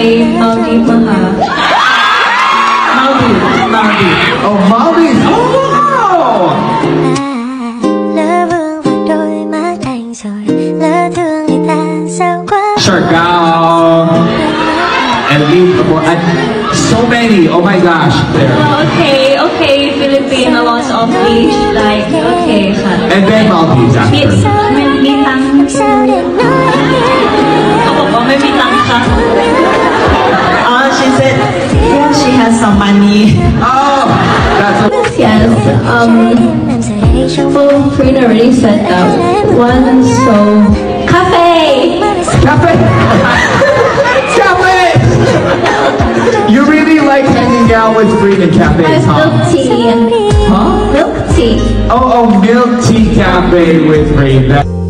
kay Maldives Maha. Maldives. Oh, Maldives. Oh, wow. Siargao. And so many. Oh my gosh. There. Oh, okay, Philippine, a lot of fish, like, okay. And then Maldives after. May tang. Ako po, may tang ka. She said, yeah, she has some money. Oh, that's Yes, Frida already said that one, so cafe! Cafe! Cafe! You really like hanging out with Frida in cafes, huh? Milk tea. Huh? Milk tea. Oh, milk tea cafe with Frida.